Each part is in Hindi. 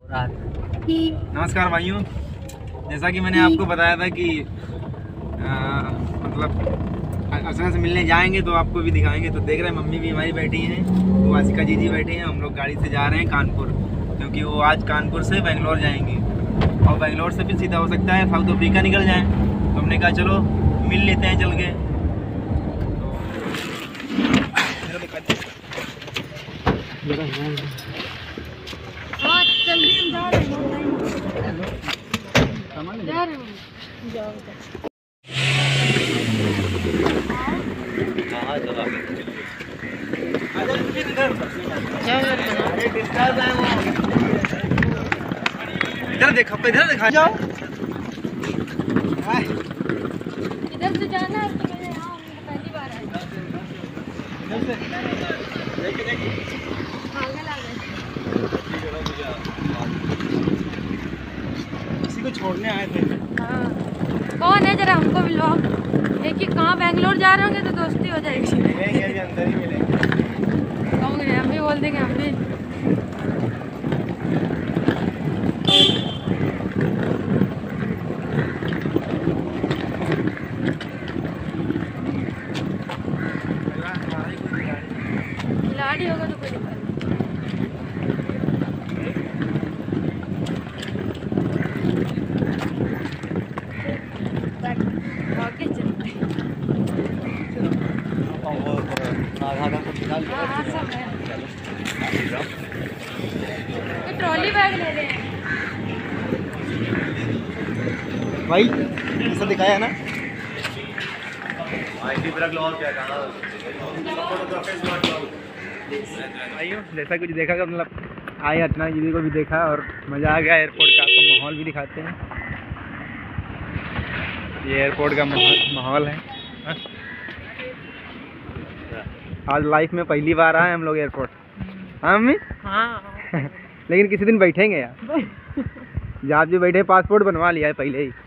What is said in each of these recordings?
नमस्कार भाइयों, जैसा कि मैंने आपको बताया था कि मतलब अर्चना से मिलने जाएंगे तो आपको भी दिखाएंगे। तो देख रहे हैं मम्मी भी हमारी बैठी हैं, तो वासिका जी जी बैठी हैं। हम लोग गाड़ी से जा रहे हैं कानपुर, क्योंकि वो आज कानपुर से बेंगलोर जाएंगे और बेंगलोर से फिर सीधा हो सकता है साउथ अफ्रीका निकल जाएँ। तो हमने कहा चलो मिल लेते हैं चल के। इधर देखो, इधर दिखा जाओ। इधर से जाना है तो मैंने यहाँ पहली बार आया। किसी को छोड़ने आए थे। हाँ। कौन है जरा हमको मिलवाओ। एक ही कहाँ बेंगलोर जा रहे होंगे तो दोस्ती हो जाएगी। मिलेंगे अंदर ही मिलेंगे। कहूँगे हम भी बोल देंगे हम भी। खिलाड़ी होगा तो कोई दिक्कत ट्रॉली बैग ले रहे हैं भाई, ऐसा दिखाया ना। भाइयों, जैसा कुछ देखा मतलब आए अर्चना दीदी को भी देखा और मज़ा आ गया। एयरपोर्ट का आपको माहौल भी दिखाते हैं। ये एयरपोर्ट का माहौल है। आज लाइफ में पहली बार आए हम लोग एयरपोर्ट। हाँ मम्मी? हाँ। लेकिन किसी दिन बैठेंगे यार। जहाँ भी बैठे पासपोर्ट बनवा लिया है पहले ही।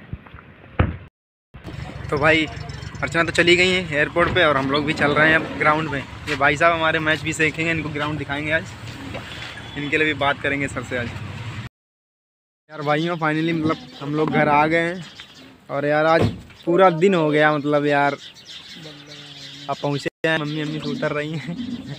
तो भाई अर्चना तो चली गई है एयरपोर्ट पे और हम लोग भी चल रहे हैं अब ग्राउंड पे। ये भाई साहब हमारे मैच भी देखेंगे, इनको ग्राउंड दिखाएंगे आज। इनके लिए भी बात करेंगे सर से आज। यार भाइयों, फाइनली मतलब हम लोग घर आ गए हैं और यार आज पूरा दिन हो गया। मतलब यार अब पहुँचे हैं, मम्मी से उतर रही हैं।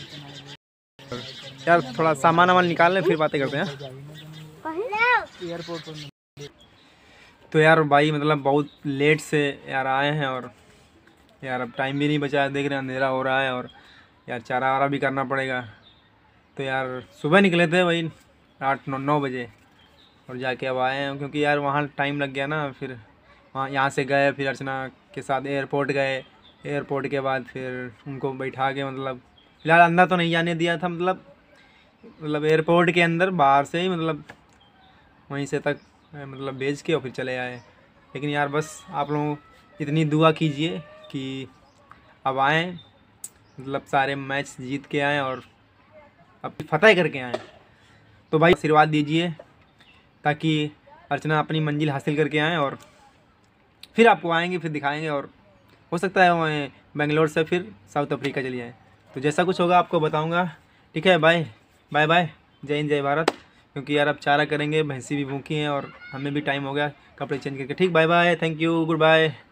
यार थोड़ा सामान वामान निकाल लें फिर बातें करते हैं एयरपोर्ट पर। तो यार भाई मतलब बहुत लेट से यार आए हैं और यार अब टाइम भी नहीं बचा है। देख रहे हैं अंधेरा हो रहा है और यार चारा वारा भी करना पड़ेगा। तो यार सुबह निकले थे वही 8-9 बजे और जाके अब आए हैं, क्योंकि यार वहाँ टाइम लग गया ना। फिर वहाँ यहाँ से गए, फिर अर्चना के साथ एयरपोर्ट गए। एयरपोर्ट के बाद फिर उनको बैठा के मतलब फिलहाल अंदर तो नहीं जाने दिया था। मतलब एयरपोर्ट के अंदर बाहर से ही मतलब वहीं से तक मतलब भेज के और फिर चले आए। लेकिन यार बस आप लोग इतनी दुआ कीजिए कि अब आएँ, मतलब सारे मैच जीत के आएँ और अब फतह करके आएँ। तो भाई आशीर्वाद दीजिए ताकि अर्चना अपनी मंजिल हासिल करके आएँ और फिर आपको आएंगे, फिर दिखाएंगे और हो सकता है वहाँ बेंगलोर से फिर साउथ अफ्रीका चली जाएँ। तो जैसा कुछ होगा आपको बताऊँगा। ठीक है, बाय बाय बाय। जय हिंद जय भारत। क्योंकि यार अब चारा करेंगे, भैंसी भी भूखी हैं और हमें भी टाइम हो गया कपड़े चेंज करके। ठीक, bye bye, thank you, good bye.